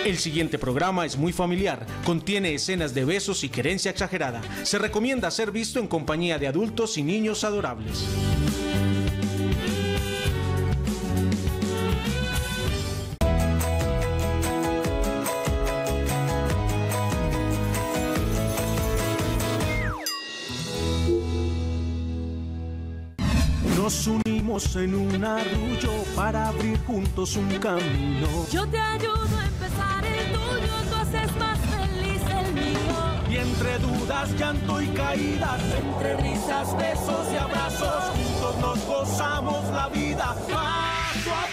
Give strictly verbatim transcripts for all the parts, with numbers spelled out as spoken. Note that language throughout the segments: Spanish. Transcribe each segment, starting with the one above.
El siguiente programa es muy familiar, contiene escenas de besos y querencia exagerada. Se recomienda ser visto en compañía de adultos y niños adorables. Nos unimos en un arrullo para abrir juntos un camino. Yo te ayudo a empezar el tuyo, tú haces más feliz el mío. Y entre dudas, llanto y caídas, entre risas, besos y abrazos, juntos nos gozamos la vida paso a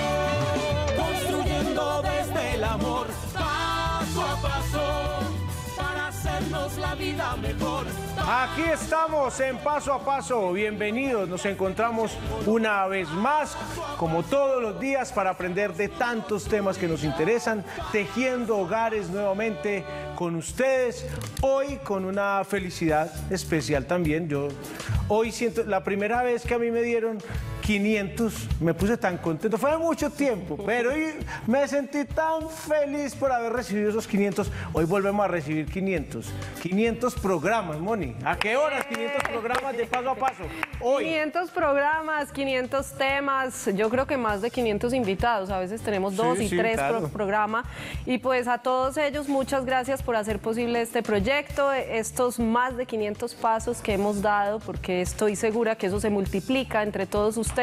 paso, construyendo desde el amor, paso a paso, para hacernos la vida mejor. Aquí estamos en Paso a Paso, bienvenidos, nos encontramos una vez más, como todos los días, para aprender de tantos temas que nos interesan, tejiendo hogares nuevamente con ustedes, hoy con una felicidad especial también. Yo hoy siento, la primera vez que a mí me dieron quinientos, me puse tan contento, fue mucho tiempo, pero hoy me sentí tan feliz por haber recibido esos quinientos. Hoy volvemos a recibir quinientos, quinientos programas, Moni. ¿A qué horas quinientos programas de Paso a Paso? Hoy. quinientos programas, quinientos temas, yo creo que más de quinientos invitados, a veces tenemos dos Sí, y sí, tres claro. por programa, y pues a todos ellos muchas gracias por hacer posible este proyecto, estos más de quinientos pasos que hemos dado, porque estoy segura que eso se multiplica entre todos ustedes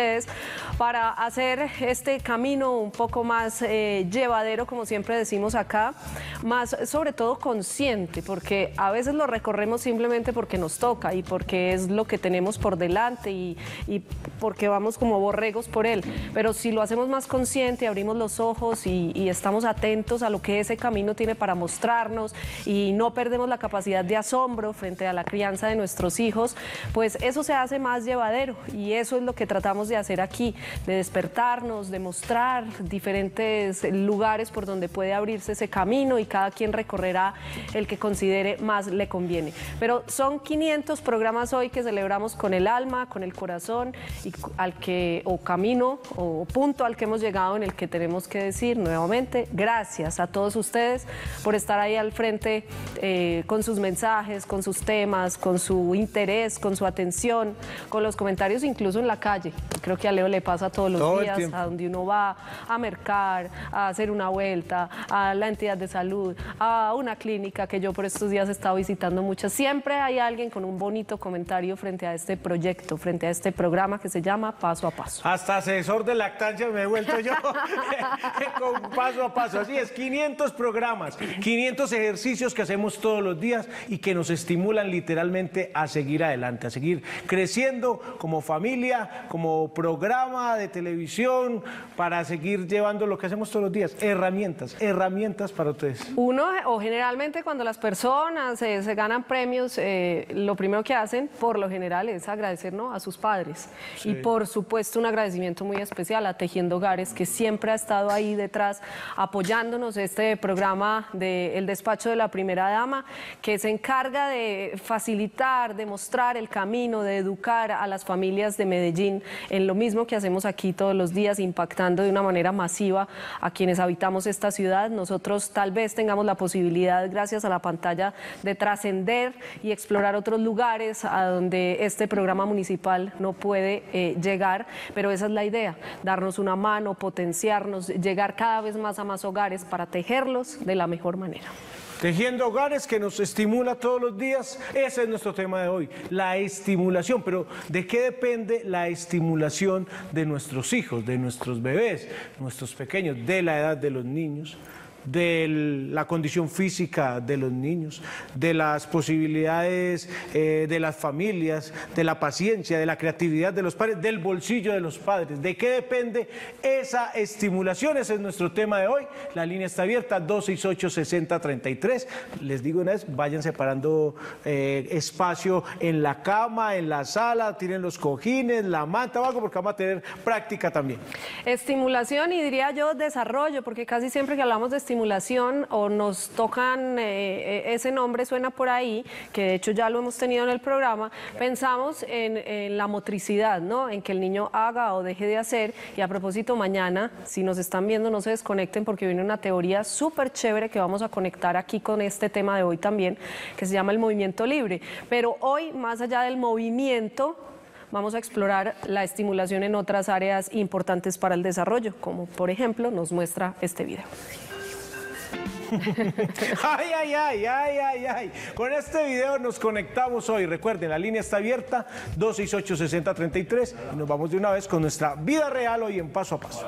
para hacer este camino un poco más eh, llevadero, como siempre decimos acá, más sobre todo consciente, porque a veces lo recorremos simplemente porque nos toca y porque es lo que tenemos por delante y, y porque vamos como borregos por él, pero si lo hacemos más consciente, abrimos los ojos y, y estamos atentos a lo que ese camino tiene para mostrarnos y no perdemos la capacidad de asombro frente a la crianza de nuestros hijos, pues eso se hace más llevadero, y eso es lo que tratamos de hacer aquí, de despertarnos, de mostrar diferentes lugares por donde puede abrirse ese camino, y cada quien recorrerá el que considere más le conviene. Pero son quinientos programas hoy que celebramos con el alma, con el corazón, y al que, o camino, o punto al que hemos llegado, en el que tenemos que decir nuevamente gracias a todos ustedes por estar ahí al frente eh, con sus mensajes, con sus temas, con su interés, con su atención, con los comentarios incluso en la calle. Creo que a Leo le pasa todos los Todo el días, tiempo. a donde uno va a mercar, a hacer una vuelta, a la entidad de salud, a una clínica que yo por estos días he estado visitando muchas. Siempre hay alguien con un bonito comentario frente a este proyecto, frente a este programa que se llama Paso a Paso. Hasta asesor de lactancia me he vuelto yo con Paso a Paso. Así es, quinientos programas, quinientos ejercicios que hacemos todos los días y que nos estimulan literalmente a seguir adelante, a seguir creciendo como familia, como programa de televisión, para seguir llevando lo que hacemos todos los días, herramientas, herramientas para ustedes. Uno, o generalmente cuando las personas eh, se ganan premios, eh, lo primero que hacen, por lo general, es agradecer, ¿no?, a sus padres. Sí. Y por supuesto un agradecimiento muy especial a Tejiendo Hogares, que siempre ha estado ahí detrás apoyándonos, este programa de El Despacho de la Primera Dama, que se encarga de facilitar, de mostrar el camino, de educar a las familias de Medellín en lo mismo que hacemos aquí todos los días, impactando de una manera masiva a quienes habitamos esta ciudad. Nosotros tal vez tengamos la posibilidad, gracias a la pantalla, de trascender y explorar otros lugares a donde este programa municipal no puede eh, llegar, pero esa es la idea, darnos una mano, potenciarnos, llegar cada vez más a más hogares para tejerlos de la mejor manera. Tejiendo hogares, que nos estimula todos los días. Ese es nuestro tema de hoy, la estimulación. Pero ¿de qué depende la estimulación de nuestros hijos, de nuestros bebés, nuestros pequeños, de la edad de los niños, de la condición física de los niños, de las posibilidades eh, de las familias, de la paciencia, de la creatividad de los padres, del bolsillo de los padres? ¿De qué depende esa estimulación? Ese es nuestro tema de hoy. La línea está abierta, dos seis ocho, seis cero tres tres. Les digo una vez, vayan separando eh, espacio en la cama, en la sala, tienen los cojines, la manta o algo, porque vamos a tener práctica también. Estimulación y, diría yo, desarrollo, porque casi siempre que hablamos de estimulación estimulación o nos tocan, eh, ese nombre suena por ahí, que de hecho ya lo hemos tenido en el programa, pensamos en, en la motricidad, ¿no? En que el niño haga o deje de hacer. Y a propósito, mañana, si nos están viendo, no se desconecten porque viene una teoría súper chévere que vamos a conectar aquí con este tema de hoy también, que se llama el movimiento libre. Pero hoy, más allá del movimiento, vamos a explorar la estimulación en otras áreas importantes para el desarrollo, como por ejemplo nos muestra este video. Ay, ay, ay, ay, ay, ay. Con este video nos conectamos hoy. Recuerden, la línea está abierta, dos seis ocho, seis cero tres tres. Y nos vamos de una vez con nuestra vida real hoy en Paso a Paso.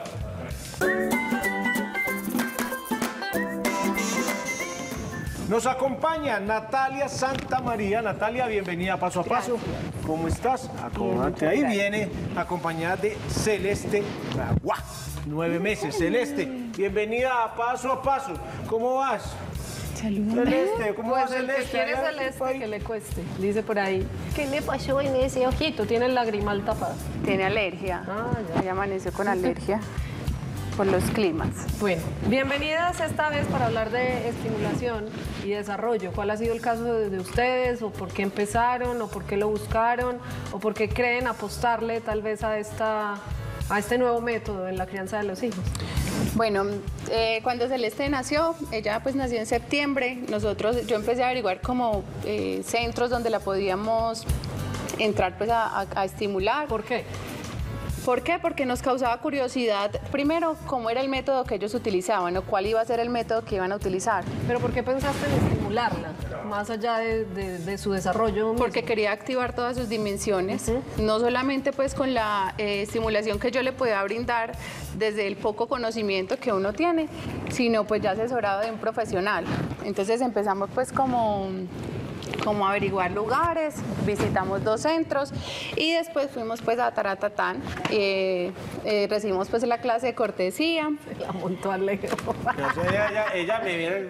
Nos acompaña Natalia Santamaría. Natalia, bienvenida a Paso a Paso. ¿Cómo estás? Acomódate. Ahí viene acompañada de Celeste Ragua. Nueve meses, Celeste. Bienvenida a Paso a Paso. ¿Cómo vas? Saludos. Celeste, ¿cómo vas, Pues el que Celeste? quiere Allá, Celeste, ahí. que le cueste. Dice por ahí, ¿qué le pasó en ese ojito? Tiene el lagrimal tapado. Tiene alergia. Ah, ya. Ella amaneció con alergia por los climas. Bueno, bienvenidas esta vez para hablar de estimulación y desarrollo. ¿Cuál ha sido el caso de, de ustedes? ¿O por qué empezaron? ¿O por qué lo buscaron? ¿O por qué creen apostarle tal vez a, esta, a este nuevo método en la crianza de los hijos? Bueno, eh, cuando Celeste nació, ella pues nació en septiembre, nosotros, yo empecé a averiguar como eh, centros donde la podíamos entrar pues a, a, a estimular. ¿Por qué? ¿Por qué? Porque nos causaba curiosidad, primero, cómo era el método que ellos utilizaban o cuál iba a ser el método que iban a utilizar. ¿Pero por qué pensaste en estimularla, más allá de, de, de su desarrollo mismo? Porque quería activar todas sus dimensiones, no solamente pues con la eh, estimulación que yo le podía brindar desde el poco conocimiento que uno tiene, sino pues ya asesorado de un profesional. Entonces empezamos pues como... como averiguar lugares, visitamos dos centros y después fuimos pues a Taratatán, eh, eh, recibimos pues la clase de cortesía. La montó alegre. Ella, ella, ella me viene...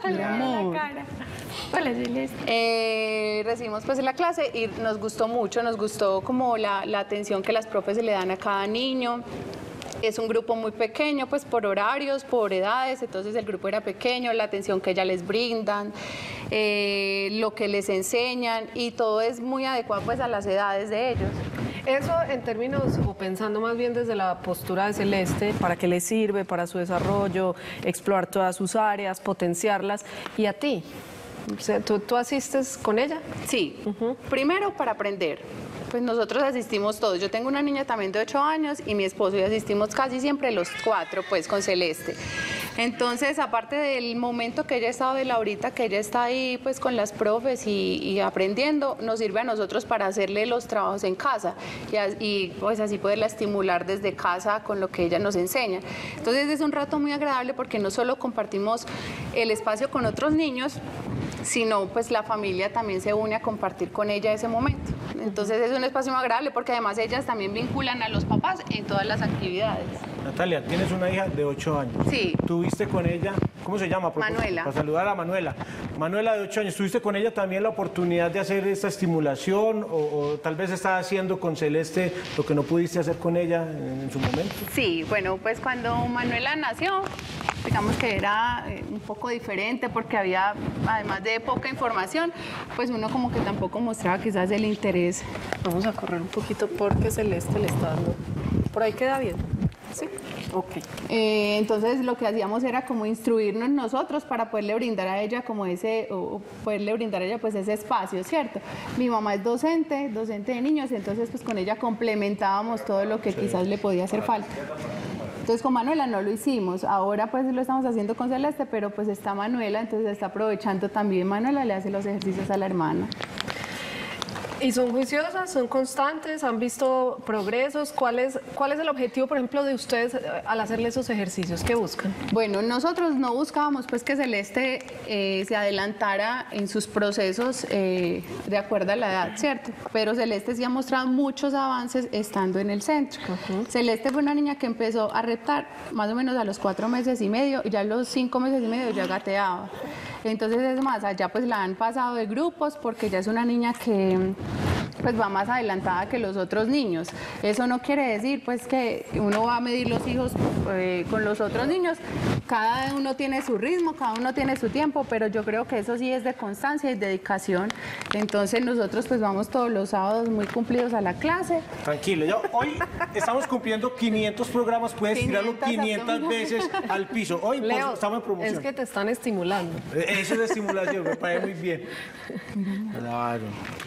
Hola, Celeste. Eh, recibimos pues la clase y nos gustó mucho, nos gustó como la, la atención que las profes le dan a cada niño. Es un grupo muy pequeño, pues por horarios, por edades, entonces el grupo era pequeño, la atención que ellas les brindan, eh, lo que les enseñan y todo es muy adecuado pues a las edades de ellos. Eso en términos, o pensando más bien desde la postura de Celeste, ¿para qué le sirve para su desarrollo, explorar todas sus áreas, potenciarlas? ¿Y a ti? O sea, ¿tú, tú asistes con ella? Sí, primero para aprender. Pues nosotros asistimos todos. Yo tengo una niña también de ocho años y mi esposo y asistimos casi siempre los cuatro, pues con Celeste. Entonces, aparte del momento que ella ha estado de Laurita, que ella está ahí pues con las profes y, y aprendiendo, nos sirve a nosotros para hacerle los trabajos en casa y, a- y pues así poderla estimular desde casa con lo que ella nos enseña. Entonces es un rato muy agradable porque no solo compartimos el espacio con otros niños, sino pues la familia también se une a compartir con ella ese momento. Entonces es un espacio muy agradable porque además ellas también vinculan a los papás en todas las actividades. Natalia, tienes una hija de ocho años. Sí. ¿Tuviste con ella, cómo se llama? Por- Manuela. Para saludar a Manuela. Manuela de ocho años, ¿tuviste con ella también la oportunidad de hacer esta estimulación o, o tal vez estás haciendo con Celeste lo que no pudiste hacer con ella en, en su momento? Sí, bueno, pues cuando Manuela nació, digamos que era eh, un poco diferente porque había, además de poca información, pues uno como que tampoco mostraba quizás el interés. Vamos a correr un poquito porque Celeste le está dando. Por ahí queda bien. Sí. Ok. Eh, entonces lo que hacíamos era como instruirnos nosotros para poderle brindar a ella como ese, o o poderle brindar a ella pues ese espacio, ¿cierto? Mi mamá es docente, docente de niños, entonces pues con ella complementábamos todo lo que quizás le podía hacer falta. Entonces con Manuela no lo hicimos, ahora pues lo estamos haciendo con Celeste, pero pues está Manuela, entonces está aprovechando también. Manuela le hace los ejercicios a la hermana. ¿Y son juiciosas? ¿Son constantes? ¿Han visto progresos? ¿Cuál es, cuál es el objetivo, por ejemplo, de ustedes eh, al hacerle esos ejercicios? ¿Qué buscan? Bueno, nosotros no buscábamos pues que Celeste eh, se adelantara en sus procesos eh, de acuerdo a la edad, ¿cierto? Pero Celeste sí ha mostrado muchos avances estando en el centro. Celeste fue una niña que empezó a reptar más o menos a los cuatro meses y medio, y ya a los cinco meses y medio ya gateaba. Entonces es más, allá pues la han pasado de grupos porque ya es una niña que pues va más adelantada que los otros niños. Eso no quiere decir pues que uno va a medir los hijos eh, con los otros niños. Cada uno tiene su ritmo, cada uno tiene su tiempo, pero yo creo que eso sí es de constancia y dedicación. Entonces nosotros pues vamos todos los sábados muy cumplidos a la clase. Tranquilo, ya hoy estamos cumpliendo quinientos programas, puedes tirarlo quinientas veces al piso. Hoy Leo, pues, estamos en promoción. es que te están estimulando. Eso es estimulación, me parece muy bien. Claro.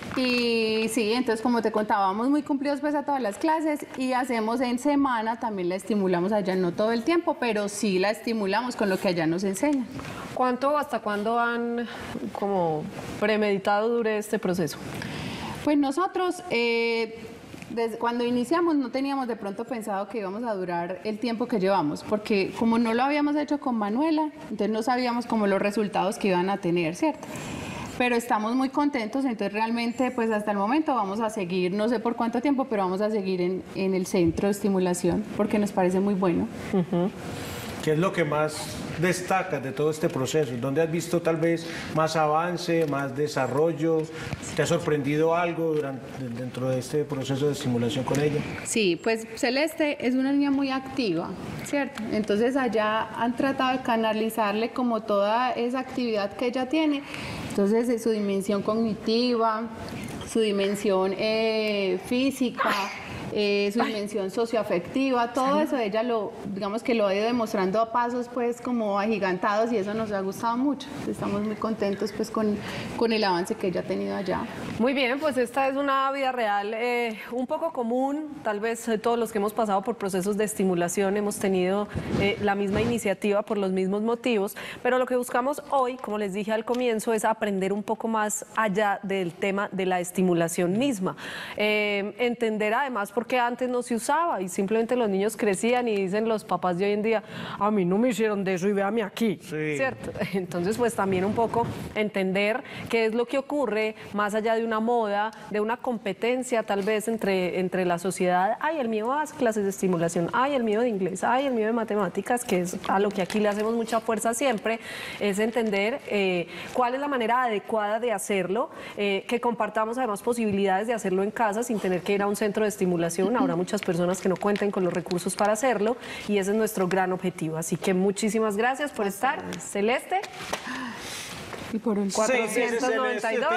Y sí, entonces como te contaba, vamos muy cumplidos pues a todas las clases y hacemos en semana, también la estimulamos allá, no todo el tiempo, pero sí la estimulamos con lo que allá nos enseñan. ¿Cuánto o hasta cuándo han como premeditado dure este proceso? Pues nosotros, eh, desde cuando iniciamos no teníamos de pronto pensado que íbamos a durar el tiempo que llevamos, porque como no lo habíamos hecho con Manuela, entonces no sabíamos como los resultados que iban a tener, ¿cierto? Pero estamos muy contentos, entonces realmente pues hasta el momento vamos a seguir, no sé por cuánto tiempo, pero vamos a seguir en, en el centro de estimulación porque nos parece muy bueno. Uh-huh. ¿Qué es lo que más destacas de todo este proceso? ¿Dónde has visto tal vez más avance, más desarrollo? ¿Te ha sorprendido algo durante, dentro de este proceso de estimulación con ella? Sí, pues Celeste es una niña muy activa, ¿cierto? Entonces allá han tratado de canalizarle como toda esa actividad que ella tiene. Entonces de su dimensión cognitiva, su dimensión eh, física, eh, su dimensión socioafectiva, todo eso ella lo, digamos que lo ha ido demostrando a pasos pues como agigantados y eso nos ha gustado mucho. Estamos muy contentos pues con, con el avance que ella ha tenido allá. Muy bien, pues esta es una vida real eh, un poco común, tal vez eh, todos los que hemos pasado por procesos de estimulación hemos tenido eh, la misma iniciativa por los mismos motivos, pero lo que buscamos hoy, como les dije al comienzo, es aprender un poco más allá del tema de la estimulación misma. Eh, entender además por qué antes no se usaba y simplemente los niños crecían y dicen los papás de hoy en día, a mí no me hicieron de eso y véame aquí, sí. ¿cierto? Entonces pues también un poco entender qué es lo que ocurre más allá de una moda, de una competencia tal vez entre, entre la sociedad. Ay, el mío hace clases de estimulación, ay, el mío de inglés, ay, el mío de matemáticas, que es a lo que aquí le hacemos mucha fuerza siempre, es entender eh, cuál es la manera adecuada de hacerlo, eh, que compartamos además posibilidades de hacerlo en casa sin tener que ir a un centro de estimulación. Habrá muchas personas que no cuenten con los recursos para hacerlo y ese es nuestro gran objetivo. Así que muchísimas gracias por estar. Celeste. Y por un cuatrocientos noventa y dos.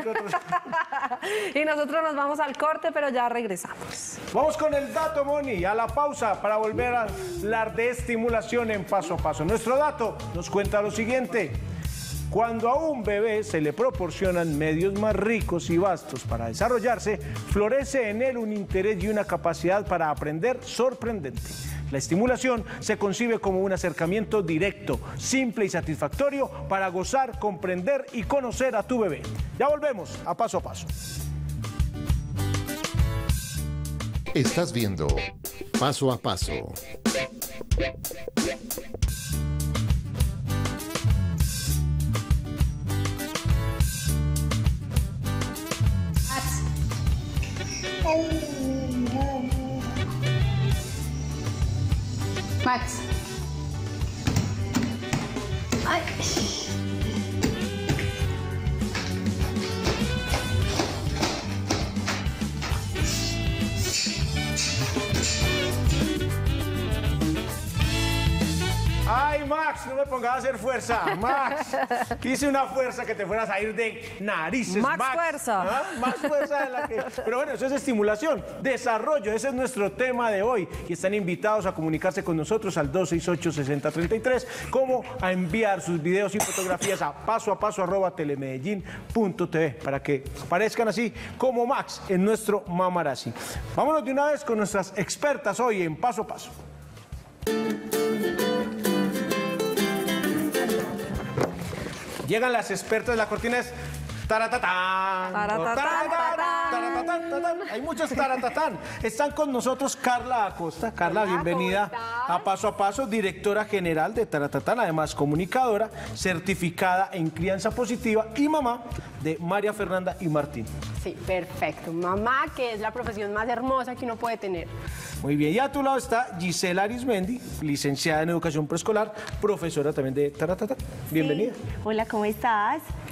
Y nosotros nos vamos al corte, pero ya regresamos. Vamos con el dato, Moni, a la pausa para volver a hablar de estimulación en paso a paso. Nuestro dato nos cuenta lo siguiente. Cuando a un bebé se le proporcionan medios más ricos y vastos para desarrollarse, florece en él un interés y una capacidad para aprender sorprendente. La estimulación se concibe como un acercamiento directo, simple y satisfactorio para gozar, comprender y conocer a tu bebé. Ya volvemos a Paso a Paso. Estás viendo Paso a Paso. Max. Ay. Ay, Max, no me pongas a hacer fuerza. Max, quise una fuerza que te fueras a ir de narices. Max, Max. fuerza. ¿Ah? Más fuerza de la que... Pero bueno, eso es estimulación, desarrollo. Ese es nuestro tema de hoy. Y están invitados a comunicarse con nosotros al dos seis ocho, seis cero tres tres, como a enviar sus videos y fotografías a paso a paso arroba telemedellín punto t v para que aparezcan así como Max en nuestro Mamarazzi. Vámonos de una vez con nuestras expertas hoy en Paso a Paso. Llegan las expertas, la cortina es taratatán, Taratatán, taratatán, taratatán, taratán. Hay muchos taratatán. Están con nosotros Carla Acosta. Carla, Hola, bienvenida ¿cómo estás? a Paso a Paso, directora general de Taratatán, además comunicadora, certificada en crianza positiva y mamá de María Fernanda y Martín. Sí, perfecto. Mamá, que es la profesión más hermosa que uno puede tener. Muy bien, y a tu lado está Gisela Arismendi, licenciada en educación preescolar, profesora también de Taratatán. Bienvenida. Sí. Hola, ¿cómo estás?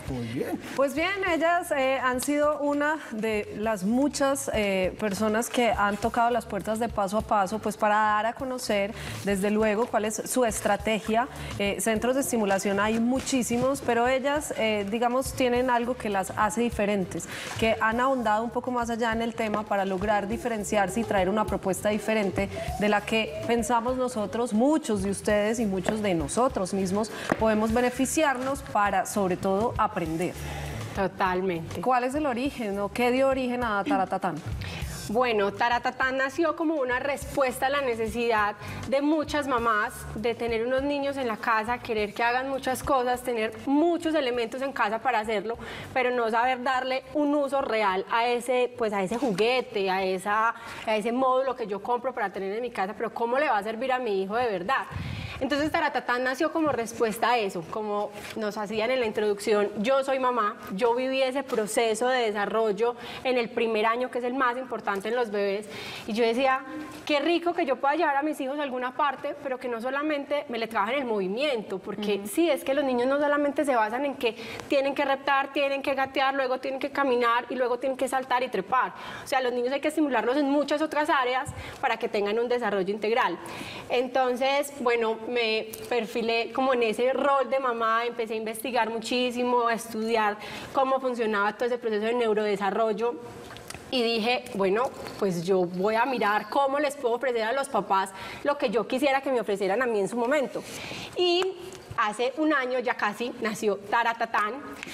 Muy bien. Pues bien, ellas eh, han sido una de las muchas eh, personas que han tocado las puertas de Paso a Paso, pues para dar a conocer, desde luego, cuál es su estrategia. Eh, centros de estimulación hay muchísimos, pero ellas, eh, digamos, tienen algo que las hace diferentes, que han ahondado un poco más allá en el tema para lograr diferenciarse y traer una propuesta diferente de la que pensamos nosotros, muchos de ustedes y muchos de nosotros mismos podemos beneficiarnos para, sobre todo, aprender. Totalmente. ¿Cuál es el origen o qué dio origen a Taratatán? Bueno, Taratatán nació como una respuesta a la necesidad de muchas mamás de tener unos niños en la casa, querer que hagan muchas cosas, tener muchos elementos en casa para hacerlo, pero no saber darle un uso real a ese, pues a ese juguete, a, esa, a ese módulo que yo compro para tener en mi casa, pero ¿cómo le va a servir a mi hijo de verdad? Entonces Taratatán nació como respuesta a eso, como nos hacían en la introducción, yo soy mamá, yo viví ese proceso de desarrollo en el primer año, que es el más importante en los bebés, y yo decía, qué rico que yo pueda llevar a mis hijos a alguna parte, pero que no solamente me le trabajen el movimiento, porque uh-huh. sí, es que los niños no solamente se basan en que tienen que reptar, tienen que gatear, luego tienen que caminar y luego tienen que saltar y trepar. O sea, los niños hay que estimularlos en muchas otras áreas para que tengan un desarrollo integral. Entonces, bueno, me perfilé como en ese rol de mamá, empecé a investigar muchísimo, a estudiar cómo funcionaba todo ese proceso de neurodesarrollo y dije, bueno, pues yo voy a mirar cómo les puedo ofrecer a los papás lo que yo quisiera que me ofrecieran a mí en su momento. Y hace un año ya casi nació Taratatán.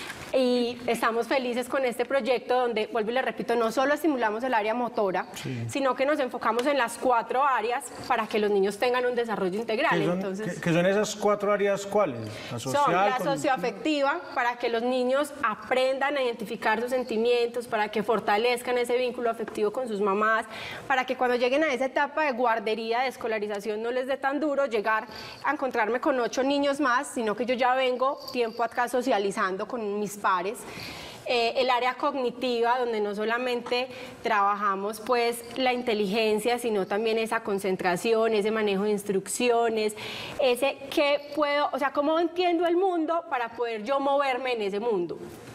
Y estamos felices con este proyecto donde, vuelvo y le repito, no solo estimulamos el área motora, sí. sino que nos enfocamos en las cuatro áreas para que los niños tengan un desarrollo integral. ¿Qué son, Entonces, ¿qué, qué son esas cuatro áreas cuáles? La social, son la con... socioafectiva, para que los niños aprendan a identificar sus sentimientos, para que fortalezcan ese vínculo afectivo con sus mamás, para que cuando lleguen a esa etapa de guardería, de escolarización, no les dé tan duro llegar a encontrarme con ocho niños más, sino que yo ya vengo tiempo acá socializando con mis pares. Eh, el área cognitiva, donde no solamente trabajamos pues la inteligencia, sino también esa concentración, ese manejo de instrucciones, ese qué puedo, o sea, cómo entiendo el mundo para poder yo moverme en ese mundo.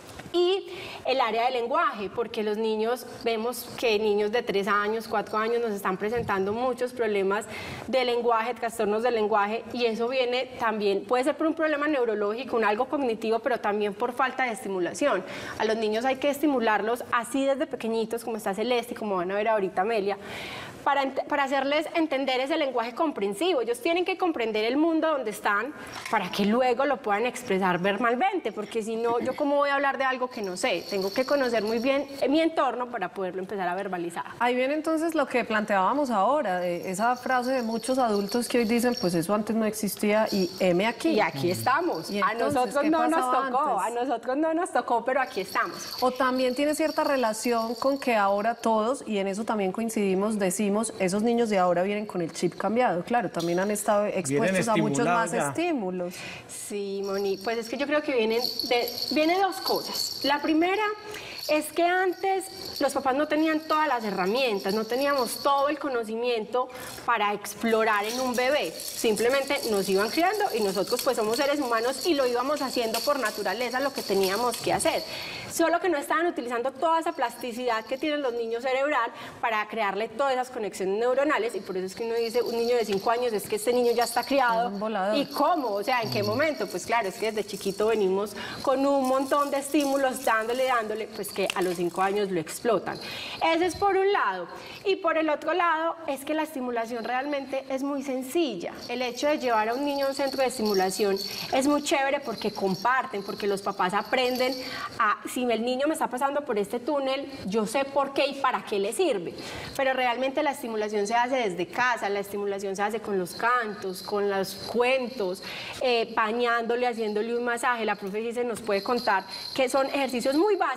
Y el área de lenguaje, porque los niños, vemos que niños de tres años, cuatro años nos están presentando muchos problemas de lenguaje, trastornos del lenguaje, y eso viene también, puede ser por un problema neurológico, un algo cognitivo, pero también por falta de estimulación. A los niños hay que estimularlos así desde pequeñitos, como está Celeste y como van a ver ahorita Amelia, para, para hacerles entender ese lenguaje comprensivo. Ellos tienen que comprender el mundo donde están para que luego lo puedan expresar verbalmente, porque si no, yo cómo voy a hablar de algo que no sé, tengo que conocer muy bien mi entorno para poderlo empezar a verbalizar. Ahí viene entonces lo que planteábamos ahora, de esa frase de muchos adultos que hoy dicen, pues eso antes no existía y heme aquí. Y aquí estamos. ¿Y a entonces, nosotros no nos tocó, antes? a nosotros no nos tocó, pero aquí estamos. O también tiene cierta relación con que ahora todos, y en eso también coincidimos, decimos, esos niños de ahora vienen con el chip cambiado. Claro, también han estado expuestos a muchos más ya. estímulos. Sí, Moni, pues es que yo creo que vienen de, viene dos cosas. La primera es que antes los papás no tenían todas las herramientas, no teníamos todo el conocimiento para explorar en un bebé. Simplemente nos iban criando y nosotros pues somos seres humanos y lo íbamos haciendo por naturaleza lo que teníamos que hacer. Solo que no estaban utilizando toda esa plasticidad que tienen los niños cerebral para crearle todas esas conexiones neuronales, y por eso es que uno dice, un niño de cinco años es que este niño ya está criado. ¿Y cómo? O sea, ¿en qué momento? Pues claro, es que desde chiquito venimos con un montón de estímulos dándole, dándole, pues que a los cinco años lo explotan. Ese es por un lado. Y por el otro lado es que la estimulación realmente es muy sencilla. El hecho de llevar a un niño a un centro de estimulación es muy chévere porque comparten, porque los papás aprenden a, si el niño me está pasando por este túnel, yo sé por qué y para qué le sirve. Pero realmente la estimulación se hace desde casa, la estimulación se hace con los cantos, con los cuentos, eh, bañándole, haciéndole un masaje. La profe sí se nos puede contar que son ejercicios muy básicos que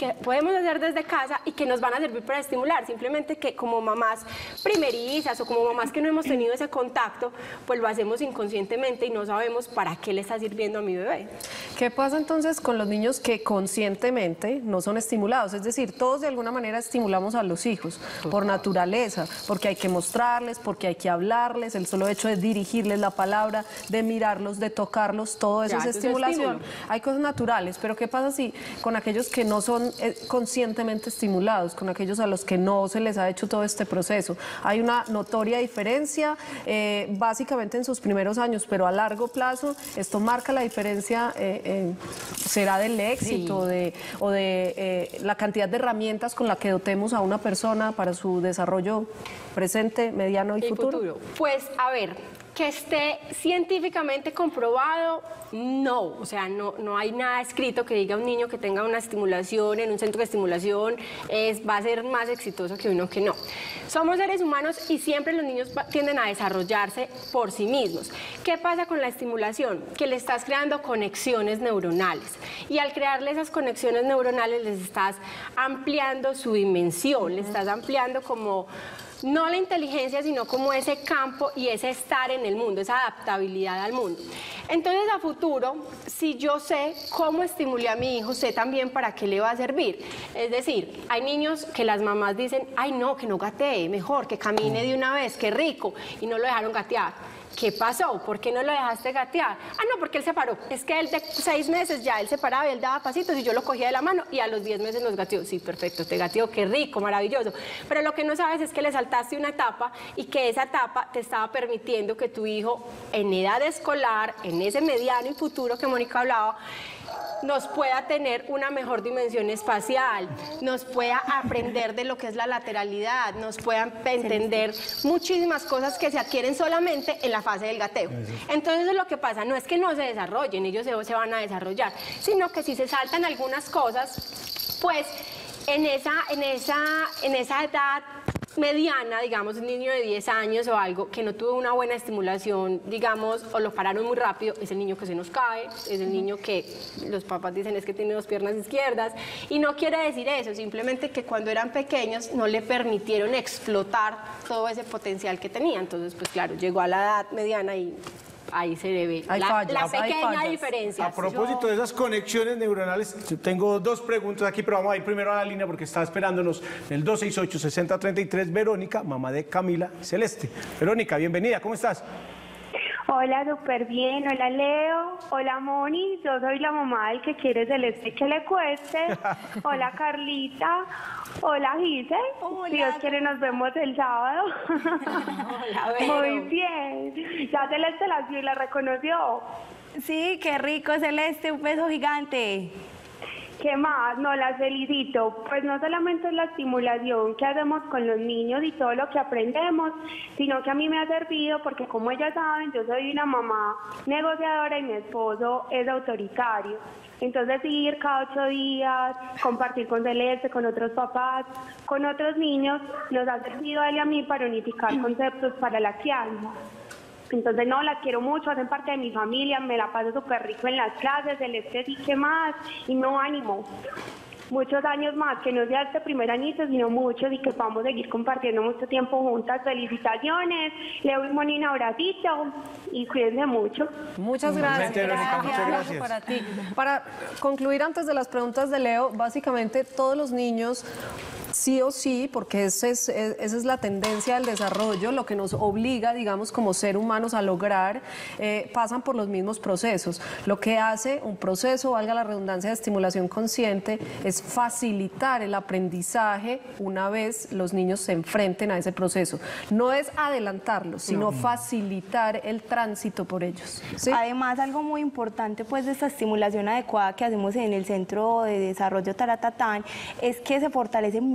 que podemos hacer desde casa y que nos van a servir para estimular. Simplemente que como mamás primerizas o como mamás que no hemos tenido ese contacto, pues lo hacemos inconscientemente y no sabemos para qué le está sirviendo a mi bebé. ¿Qué pasa entonces con los niños que conscientemente no son estimulados? Es decir, todos de alguna manera estimulamos a los hijos por naturaleza, porque hay que mostrarles, porque hay que hablarles, el solo hecho de dirigirles la palabra, de mirarlos, de tocarlos, todo eso Ya, es eso es estimulación. estímulo. Hay cosas naturales, pero ¿qué pasa si con aquellos que no son eh, conscientemente estimulados, con aquellos a los que no se les ha hecho todo este proceso? Hay una notoria diferencia, eh, básicamente en sus primeros años, pero a largo plazo esto marca la diferencia, eh, eh, será del éxito Sí. de, o de eh, la cantidad de herramientas con la que dotemos a una persona para su desarrollo presente, mediano y, ¿Y futuro. futuro? Pues, a ver, que esté científicamente comprobado, no. O sea, no, no hay nada escrito que diga un niño que tenga una estimulación en un centro de estimulación es, va a ser más exitoso que uno que no. Somos seres humanos y siempre los niños va- tienden a desarrollarse por sí mismos. ¿Qué pasa con la estimulación? Que le estás creando conexiones neuronales. Y al crearle esas conexiones neuronales les estás ampliando su dimensión, le estás ampliando como... no la inteligencia, sino como ese campo y ese estar en el mundo, esa adaptabilidad al mundo. Entonces, a futuro, si yo sé cómo estimulé a mi hijo, sé también para qué le va a servir. Es decir, hay niños que las mamás dicen, ay no, que no gatee, mejor, que camine de una vez, qué rico, y no lo dejaron gatear. ¿Qué pasó? ¿Por qué no lo dejaste gatear? Ah, no, porque él se paró. Es que él de seis meses ya él se paraba y él daba pasitos y yo lo cogía de la mano y a los diez meses nos gateó. Sí, perfecto, te gateó, qué rico, maravilloso. Pero lo que no sabes es que le saltaste una etapa y que esa etapa te estaba permitiendo que tu hijo en edad escolar, en ese mediano y futuro que Mónica hablaba, nos pueda tener una mejor dimensión espacial, nos pueda aprender de lo que es la lateralidad, nos puedan entender muchísimas cosas que se adquieren solamente en la fase del gateo. Entonces eso es lo que pasa, no es que no se desarrollen, ellos se, se van a desarrollar, sino que si se saltan algunas cosas, pues en esa, en esa, en esa edad mediana, digamos, un niño de diez años o algo que no tuvo una buena estimulación, digamos, o lo pararon muy rápido, es el niño que se nos cae, es el niño que los papás dicen es que tiene dos piernas izquierdas, y no quiere decir eso, simplemente que cuando eran pequeños no le permitieron explotar todo ese potencial que tenía. Entonces, pues claro, llegó a la edad mediana y ahí se le ve Hay la, fallas, la hay pequeña fallas. diferencia. A propósito de esas conexiones neuronales, tengo dos preguntas aquí, pero vamos a ir primero a la línea porque está esperándonos el dos seis ocho, seis cero tres tres, Verónica, mamá de Camila y Celeste. Verónica, bienvenida, ¿cómo estás? Hola, súper bien. Hola, Leo. Hola, Moni. Yo soy la mamá del que quiere Celeste que le cueste. Hola, Carlita. Hola, Gise. Si Dios quiere, nos vemos el sábado. Hola, Vero. Muy bien. Ya Celeste la vio y la reconoció. Sí, qué rico, Celeste, un beso gigante. ¿Qué más? No, las felicito. Pues no solamente es la estimulación que hacemos con los niños y todo lo que aprendemos, sino que a mí me ha servido porque, como ellas saben, yo soy una mamá negociadora y mi esposo es autoritario. Entonces, ir cada ocho días, compartir con Celeste, con otros papás, con otros niños, nos ha servido a él y a mí para unificar conceptos para la crianza. Entonces, no, las quiero mucho, hacen parte de mi familia, me la paso súper rico en las clases, Celeste sí que más, y no ánimo. Muchos años más, que no sea este primer añito, sino muchos, y que podamos seguir compartiendo mucho tiempo juntas. Felicitaciones, Leo y Moni, un abracito, y cuídense mucho. Muchas gracias. Igualmente, Verónica, muchas gracias. Para ti. Para concluir, antes de las preguntas de Leo, básicamente todos los niños, sí o sí, porque esa es, esa es la tendencia del desarrollo, lo que nos obliga, digamos, como ser humanos a lograr, eh, pasan por los mismos procesos. Lo que hace un proceso, valga la redundancia, de estimulación consciente, es facilitar el aprendizaje una vez los niños se enfrenten a ese proceso. No es adelantarlos, sino facilitar el tránsito por ellos. ¿Sí? Además, algo muy importante pues de esta estimulación adecuada que hacemos en el Centro de Desarrollo Taratatán es que se fortalece mucho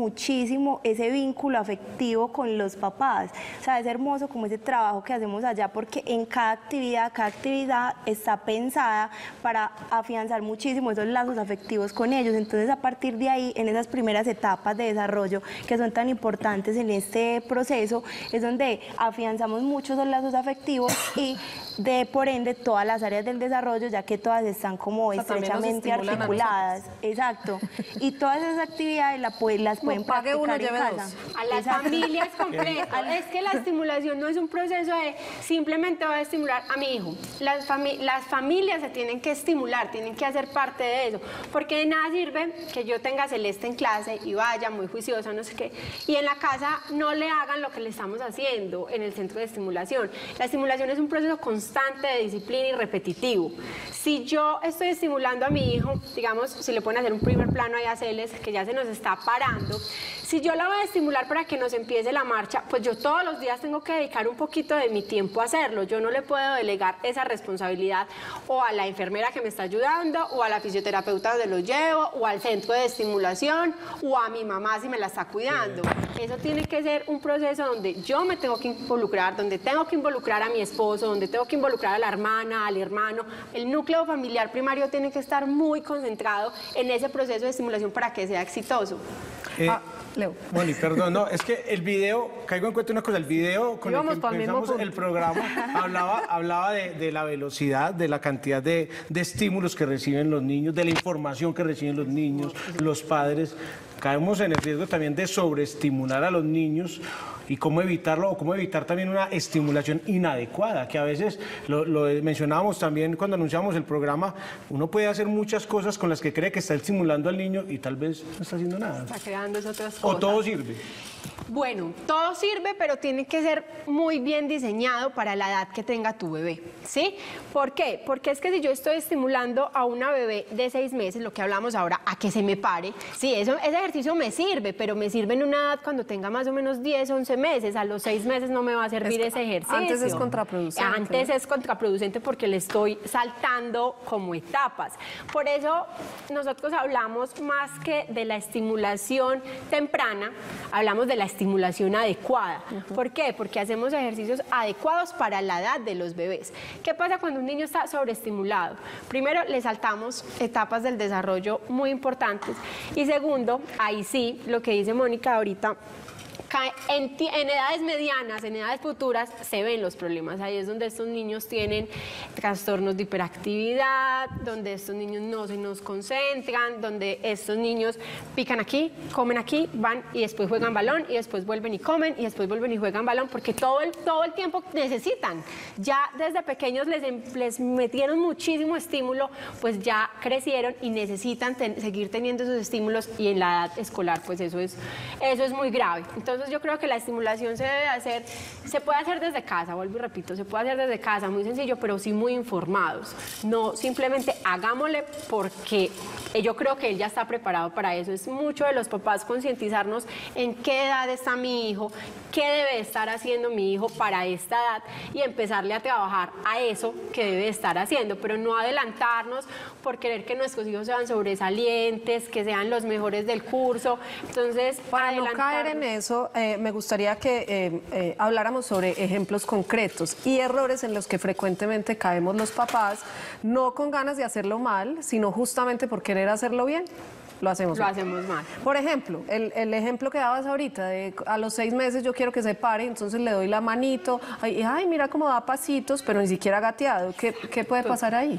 muchísimo ese vínculo afectivo con los papás. O sea, es hermoso como ese trabajo que hacemos allá, porque en cada actividad, cada actividad está pensada para afianzar muchísimo esos lazos afectivos con ellos. Entonces, a partir de ahí, en esas primeras etapas de desarrollo que son tan importantes en este proceso, es donde afianzamos mucho esos lazos afectivos y de por ende todas las áreas del desarrollo, ya que todas están como O sea, estrechamente articuladas. Exacto. Y todas esas actividades la, pues, las pueden Como pague practicar uno, en lleve casa. dos. A las Exacto. familias completas. Es que la estimulación no es un proceso de simplemente voy a estimular a mi hijo. Las, fami las familias se tienen que estimular, tienen que hacer parte de eso. Porque de nada sirve que yo tenga a Celeste en clase y vaya muy juiciosa, no sé qué, y en la casa no le hagan lo que le estamos haciendo en el centro de estimulación. La estimulación es un proceso constante de disciplina y repetitivo. Si yo estoy estimulando a mi hijo, digamos, si le pueden hacer un primer plano ahí a Celes, que ya se nos está parando, si yo la voy a estimular para que nos empiece la marcha, pues yo todos los días tengo que dedicar un poquito de mi tiempo a hacerlo. Yo no le puedo delegar esa responsabilidad o a la enfermera que me está ayudando, o a la fisioterapeuta donde lo llevo, o al centro de estimulación, o a mi mamá si me la está cuidando. Eso tiene que ser un proceso donde yo me tengo que involucrar, donde tengo que involucrar a mi esposo, donde tengo que involucrar a la hermana, al hermano. El núcleo familiar primario tiene que estar muy concentrado en ese proceso de estimulación para que sea exitoso. Eh, Ah, Leo. Moni, perdón, no, es que el video, caigo en cuenta una cosa, el video con Íbamos el que pa'l mismo empezamos el punto. programa hablaba, hablaba de, de la velocidad, de la cantidad de, de estímulos que reciben los niños, de la información que reciben los niños, los padres. Caemos en el riesgo también de sobreestimular a los niños y cómo evitarlo, o cómo evitar también una estimulación inadecuada, que a veces lo, lo mencionábamos también cuando anunciábamos el programa, uno puede hacer muchas cosas con las que cree que está estimulando al niño y tal vez no está haciendo nada. Está creando esas otras O cosas. todo sirve. Bueno, todo sirve, pero tiene que ser muy bien diseñado para la edad que tenga tu bebé, ¿sí? ¿Por qué? Porque es que si yo estoy estimulando a una bebé de seis meses, lo que hablamos ahora, a que se me pare, sí, eso, ese ejercicio me sirve, pero me sirve en una edad cuando tenga más o menos diez, once meses. A los seis meses no me va a servir Es- ese ejercicio. antes es contraproducente. Antes es contraproducente porque le estoy saltando como etapas. Por eso nosotros hablamos más que de la estimulación temprana, hablamos de la estimulación adecuada. ¿Por qué? Porque hacemos ejercicios adecuados para la edad de los bebés. ¿Qué pasa cuando un niño está sobreestimulado? Primero, le saltamos etapas del desarrollo muy importantes. Y segundo, ahí sí, lo que dice Mónica ahorita, cae- en, ti- en edades medianas, en edades futuras, se ven los problemas. Ahí es donde estos niños tienen trastornos de hiperactividad, donde estos niños no se nos concentran, donde estos niños pican aquí, comen aquí, van y después juegan balón, y después vuelven y comen, y después vuelven y juegan balón, porque todo el, todo el tiempo necesitan. Ya desde pequeños les, em- les metieron muchísimo estímulo, pues ya crecieron y necesitan ten- seguir teniendo esos estímulos, y en la edad escolar, pues eso es, eso es muy grave. Entonces yo creo que la estimulación se debe hacer, se puede hacer desde casa, vuelvo y repito, se puede hacer desde casa, muy sencillo, pero sí muy informados. No simplemente hagámosle porque yo creo que él ya está preparado para eso. Es mucho de los papás concientizarnos en qué edad está mi hijo, qué debe estar haciendo mi hijo para esta edad, y empezarle a trabajar a eso que debe estar haciendo, pero no adelantarnos por querer que nuestros hijos sean sobresalientes, que sean los mejores del curso. Entonces, Para no caer en adelantarnos. eso, eh, me gustaría que eh, eh, habláramos sobre ejemplos concretos y errores en los que frecuentemente caemos los papás, no con ganas de hacerlo mal, sino justamente por querer hacerlo bien. Lo hacemos Lo mal. hacemos mal. Por ejemplo, el, el ejemplo que dabas ahorita, de a los seis meses yo quiero que se pare, entonces le doy la manito, ay, ay mira cómo da pasitos, pero ni siquiera gateado. ¿Qué, qué puede pasar ahí?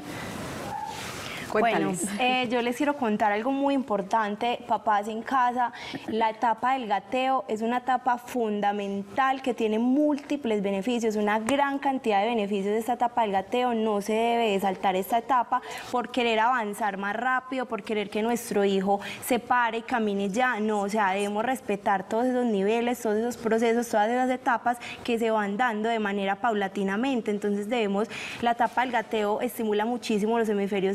Bueno, Cuéntales. eh, yo les quiero contar algo muy importante, papás en casa. La etapa del gateo es una etapa fundamental que tiene múltiples beneficios, una gran cantidad de beneficios de esta etapa del gateo. No se debe de saltar esta etapa por querer avanzar más rápido, por querer que nuestro hijo se pare y camine ya. No, o sea, debemos respetar todos esos niveles, todos esos procesos, todas esas etapas que se van dando de manera paulatinamente. Entonces debemos, la etapa del gateo estimula muchísimo los hemisferios cerebrales,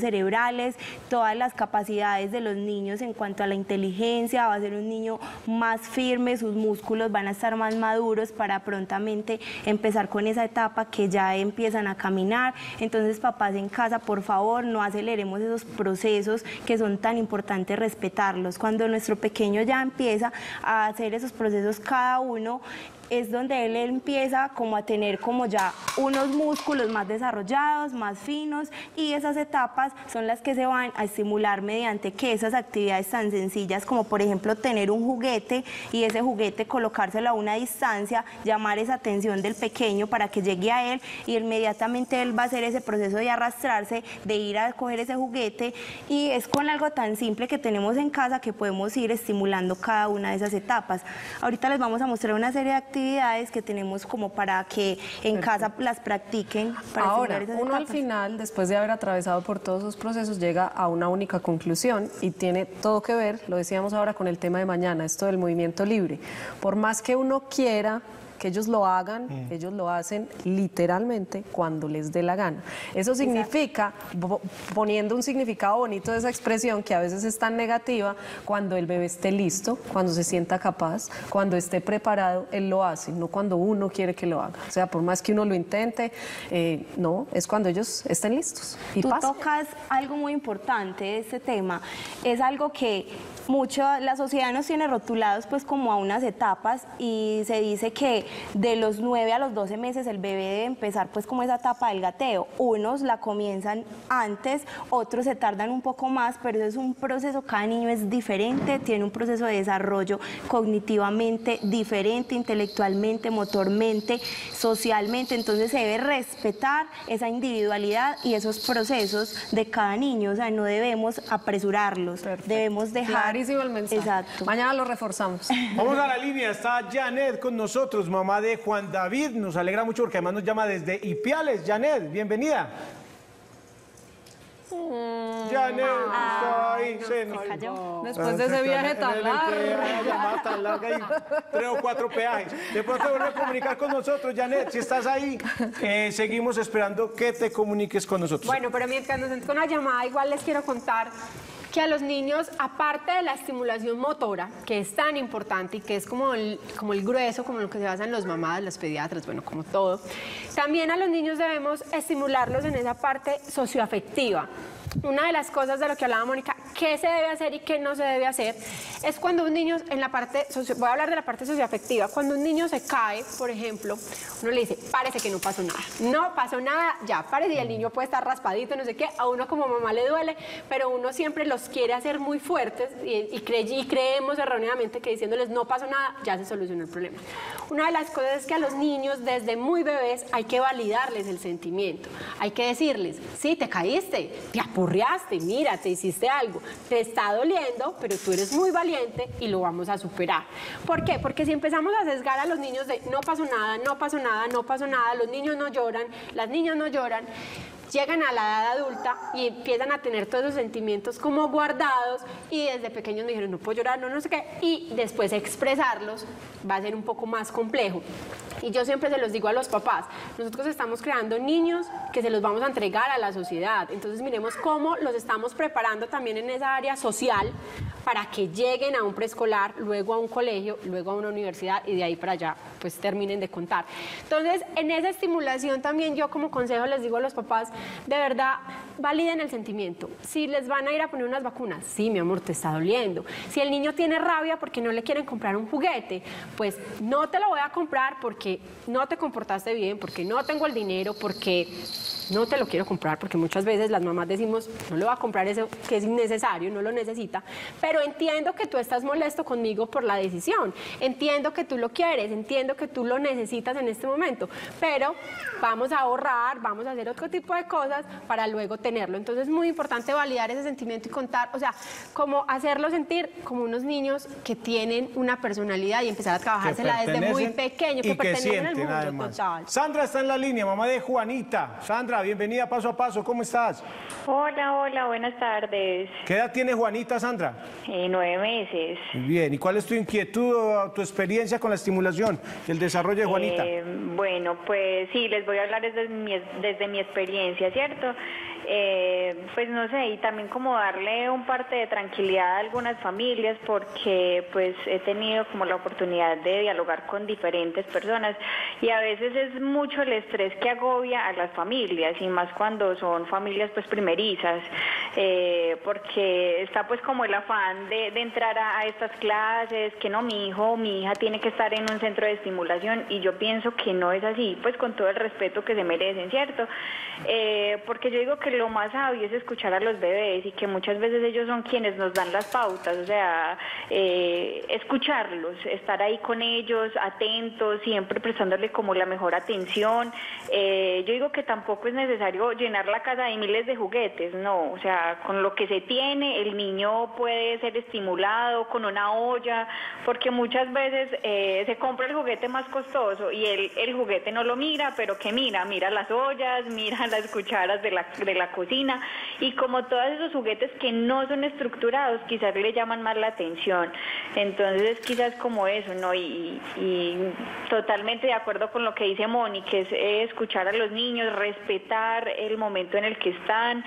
sociales, todas las capacidades de los niños en cuanto a la inteligencia, va a ser un niño más firme, sus músculos van a estar más maduros para prontamente empezar con esa etapa que ya empiezan a caminar. Entonces, papás en casa, por favor, no aceleremos esos procesos que son tan importantes respetarlos. Cuando nuestro pequeño ya empieza a hacer esos procesos cada uno, es donde él empieza como a tener como ya unos músculos más desarrollados, más finos, y esas etapas son las que se van a estimular mediante que esas actividades tan sencillas como por ejemplo tener un juguete y ese juguete colocárselo a una distancia, llamar esa atención del pequeño para que llegue a él y inmediatamente él va a hacer ese proceso de arrastrarse, de ir a coger ese juguete, y es con algo tan simple que tenemos en casa que podemos ir estimulando cada una de esas etapas. Ahorita les vamos a mostrar una serie de actividades que tenemos como para que en Perfecto. casa las practiquen. Para Ahora, esas uno etapas. al final, después de haber atravesado por todos esos procesos, llega a una única conclusión y tiene todo que ver, lo decíamos ahora con el tema de mañana, esto del movimiento libre. Por más que uno quiera que ellos lo hagan, mm. ellos lo hacen literalmente cuando les dé la gana. Eso significa, poniendo un significado bonito de esa expresión que a veces es tan negativa, cuando el bebé esté listo, cuando se sienta capaz, cuando esté preparado, él lo hace, no cuando uno quiere que lo haga. O sea, por más que uno lo intente, eh, no, es cuando ellos estén listos. Y Tú pasa. tocas algo muy importante de este tema, es algo que mucho, la sociedad nos tiene rotulados pues como a unas etapas, y se dice que de los nueve a los doce meses el bebé debe empezar pues como esa etapa del gateo. Unos la comienzan antes, otros se tardan un poco más, pero eso es un proceso, cada niño es diferente, tiene un proceso de desarrollo cognitivamente diferente, intelectualmente, motormente, socialmente, entonces se debe respetar esa individualidad y esos procesos de cada niño, o sea, no debemos apresurarlos. Perfecto. Debemos dejar... Clarísimo el mensaje. Exacto. Mañana lo reforzamos. Vamos a la línea, está Janet con nosotros, mamá de Juan David. Nos alegra mucho porque además nos llama desde Ipiales. Janet, bienvenida. Mm, Janet, ah, está ahí. No, se nos cayó. Después de ese viaje tan largo. Llamada tan larga y tres o cuatro peajes. De pronto vuelve a comunicar con nosotros, Janet. Si estás ahí, eh, seguimos esperando que te comuniques con nosotros. Bueno, pero mientras nos entran con la llamada, igual les quiero contar que a los niños, aparte de la estimulación motora, que es tan importante y que es como el, como el grueso, como lo que se basa en los mamás, los pediatras, bueno, como todo, también a los niños debemos estimularlos en esa parte socioafectiva. Una de las cosas de lo que hablaba Mónica, qué se debe hacer y qué no se debe hacer, es cuando un niño, en la parte, socio, voy a hablar de la parte socioafectiva, cuando un niño se cae, por ejemplo, uno le dice, párese que no pasó nada, no pasó nada, ya, párese, y el niño puede estar raspadito, no sé qué, a uno como mamá le duele, pero uno siempre los quiere hacer muy fuertes y, y, cre y creemos erróneamente que diciéndoles no pasó nada, ya se solucionó el problema. Una de las cosas es que a los niños desde muy bebés hay que validarles el sentimiento, hay que decirles, sí, te caíste, te apurreaste, mira, te hiciste algo, te está doliendo, pero tú eres muy valiente y lo vamos a superar. ¿Por qué? Porque si empezamos a sesgar a los niños de no pasó nada, no pasó nada, no pasó nada, los niños no lloran, las niñas no lloran, llegan a la edad adulta y empiezan a tener todos esos sentimientos como guardados, y desde pequeños me dijeron no puedo llorar, no, no sé qué, y después expresarlos va a ser un poco más complejo. Y yo siempre se los digo a los papás, nosotros estamos creando niños que se los vamos a entregar a la sociedad, entonces miremos cómo los estamos preparando también en esa área social para que lleguen a un preescolar, luego a un colegio, luego a una universidad, y de ahí para allá pues terminen de contar. Entonces, en esa estimulación también yo como consejo les digo a los papás, de verdad, validen el sentimiento. Si les van a ir a poner unas vacunas, sí, mi amor, te está doliendo. Si el niño tiene rabia porque no le quieren comprar un juguete, pues no te lo voy a comprar porque no te comportaste bien, porque no tengo el dinero, porque no te lo quiero comprar, porque muchas veces las mamás decimos, no le voy a comprar eso que es innecesario, no lo necesita, pero entiendo que tú estás molesto conmigo por la decisión, entiendo que tú lo quieres, entiendo que tú lo necesitas en este momento, pero vamos a ahorrar, vamos a hacer otro tipo de cosas para luego tenerlo. Entonces es muy importante validar ese sentimiento y contar, o sea, como hacerlo sentir como unos niños que tienen una personalidad y empezar a trabajársela desde muy pequeño, que, que pertenecen al mundo además. Total. Sandra está en la línea, mamá de Juanita. Sandra, bienvenida a Paso a Paso, ¿cómo estás? Hola, hola, buenas tardes. ¿Qué edad tiene Juanita, Sandra? Eh, nueve meses. Muy bien, ¿y cuál es tu inquietud o tu experiencia con la estimulación y el desarrollo de Juanita? Eh, bueno, pues sí, les voy a hablar desde mi, desde mi experiencia, ¿cierto? Eh, Eh, pues no sé, y también como darle un parte de tranquilidad a algunas familias, porque pues he tenido como la oportunidad de dialogar con diferentes personas y a veces es mucho el estrés que agobia a las familias, y más cuando son familias pues primerizas, eh, porque está pues como el afán de, de entrar a, a estas clases, que no, mi hijo o mi hija tiene que estar en un centro de estimulación, y yo pienso que no es así, pues con todo el respeto que se merecen, ¿cierto? Eh, porque yo digo que lo más sabio es escuchar a los bebés, y que muchas veces ellos son quienes nos dan las pautas, o sea, eh, escucharlos, estar ahí con ellos, atentos, siempre prestándole como la mejor atención. Eh, yo digo que tampoco es necesario llenar la casa de miles de juguetes, no, o sea, con lo que se tiene, el niño puede ser estimulado con una olla, porque muchas veces eh, se compra el juguete más costoso y el, el juguete no lo mira, pero que mira, mira las ollas, mira las cucharas de la, de la cocina, y como todos esos juguetes que no son estructurados, quizás le llaman más la atención. Entonces quizás como eso, ¿no? Y, y totalmente de acuerdo con lo que dice Moni, que es eh, escuchar a los niños, respetar el momento en el que están,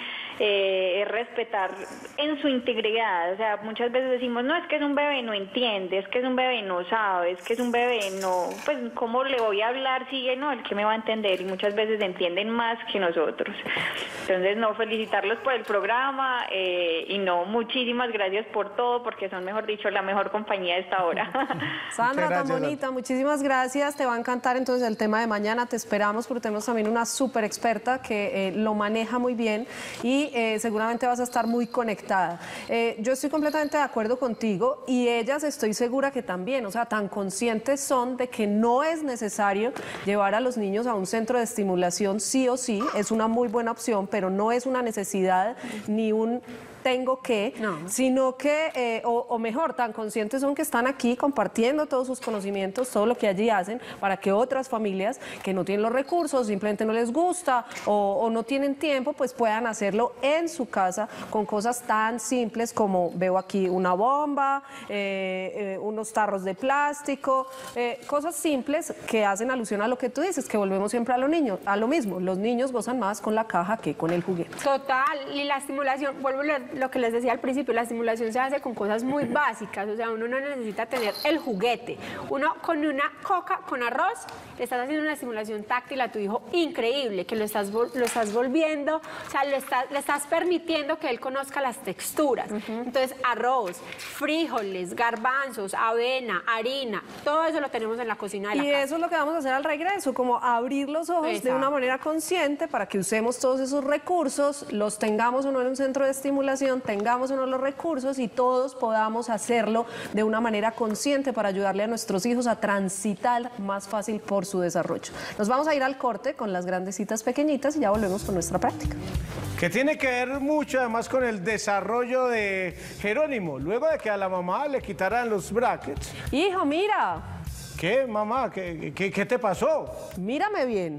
eh, respetar en su integridad. O sea, muchas veces decimos, no, es que es un bebé, no entiende, es que es un bebé, no sabe, es que es un bebé, no, pues ¿cómo le voy a hablar si no, el que me va a entender? Y muchas veces entienden más que nosotros. Entonces, no, felicitarlos por el programa, eh, y no, muchísimas gracias por todo, porque son, mejor dicho, la mejor compañía a esta hora. Sandra, tan bonita, muchísimas gracias. Te va a encantar entonces el tema de mañana, te esperamos, porque tenemos también una súper experta que eh, lo maneja muy bien, y eh, seguramente vas a estar muy conectada. Eh, yo estoy completamente de acuerdo contigo, y ellas estoy segura que también, o sea, tan conscientes son de que no es necesario llevar a los niños a un centro de estimulación sí o sí, es una muy buena opción, pero no es una necesidad ni un tengo que, no. sino que, eh, o, o mejor, tan conscientes son que están aquí compartiendo todos sus conocimientos, todo lo que allí hacen, para que otras familias que no tienen los recursos, simplemente no les gusta o, o no tienen tiempo, pues puedan hacerlo en su casa con cosas tan simples como, veo aquí una bomba, eh, eh, unos tarros de plástico, eh, cosas simples que hacen alusión a lo que tú dices, que volvemos siempre a lo niño, a lo mismo, los niños gozan más con la caja que con el juguete. Total, y la estimulación, vuelvo a leer lo que les decía al principio, la estimulación se hace con cosas muy básicas, o sea, uno no necesita tener el juguete, uno con una coca con arroz le estás haciendo una estimulación táctil a tu hijo increíble, que lo estás, lo estás volviendo, o sea, lo estás, le estás permitiendo que él conozca las texturas. Uh-huh. Entonces, arroz, frijoles, garbanzos, avena, harina, todo eso lo tenemos en la cocina de la y casa. Eso es lo que vamos a hacer al regreso, como abrir los ojos Exacto. de una manera consciente para que usemos todos esos recursos, los tengamos o no en un centro de estimulación, tengamos o no los recursos, y todos podamos hacerlo de una manera consciente para ayudarle a nuestros hijos a transitar más fácil por su desarrollo. Nos vamos a ir al corte con las grandecitas pequeñitas y ya volvemos con nuestra práctica. Que tiene que ver mucho además con el desarrollo de Jerónimo, luego de que a la mamá le quitaran los brackets. Hijo, mira. ¿Qué, mamá? ¿Qué, qué, qué te pasó? Mírame bien.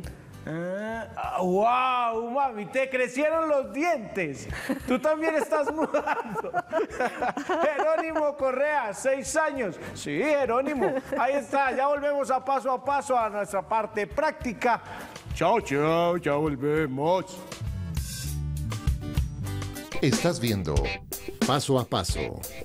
Ah, wow, mami, te crecieron los dientes. Tú también estás mudando. Jerónimo Correa, seis años. Sí, Jerónimo. Ahí está, ya volvemos a paso a paso a nuestra parte práctica. Chao, chao, ya volvemos. Estás viendo Paso a Paso.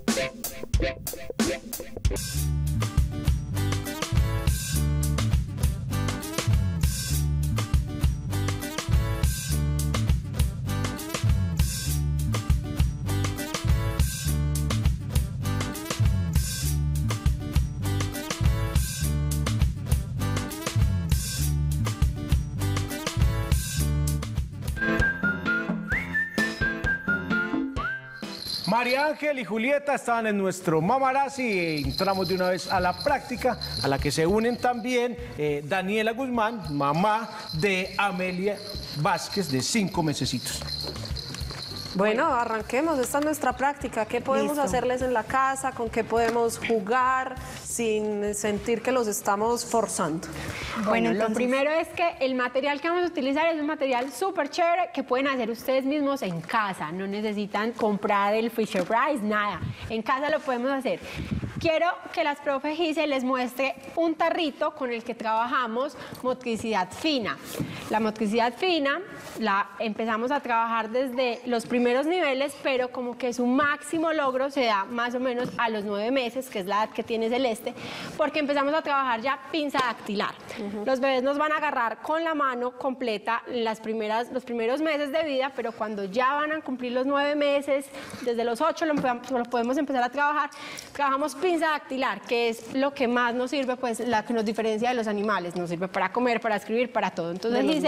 María Ángel y Julieta estaban en nuestro Mamarazzi y entramos de una vez a la práctica, a la que se unen también eh, Daniela Guzmán, mamá de Amelia Vázquez, de cinco mesecitos. Bueno, arranquemos, esta es nuestra práctica. ¿Qué podemos Listo. hacerles en la casa? ¿Con qué podemos jugar sin sentir que los estamos forzando? Bueno, bueno entonces... lo primero es que el material que vamos a utilizar es un material súper chévere que pueden hacer ustedes mismos en casa. No necesitan comprar el Fisher Price, nada. En casa lo podemos hacer. quiero que las profe Gise les muestre un tarrito con el que trabajamos motricidad fina. La motricidad fina la empezamos a trabajar desde los primeros niveles, pero como que su máximo logro se da más o menos a los nueve meses, que es la edad que tiene Celeste, porque empezamos a trabajar ya pinza dactilar. Uh-huh. Los bebés nos van a agarrar con la mano completa las primeras, los primeros meses de vida, pero cuando ya van a cumplir los nueve meses, desde los ocho lo, lo podemos empezar a trabajar. Trabajamos pinza dactilar, que es lo que más nos sirve, pues la que nos diferencia de los animales. Nos sirve para comer, para escribir, para todo. Entonces dice...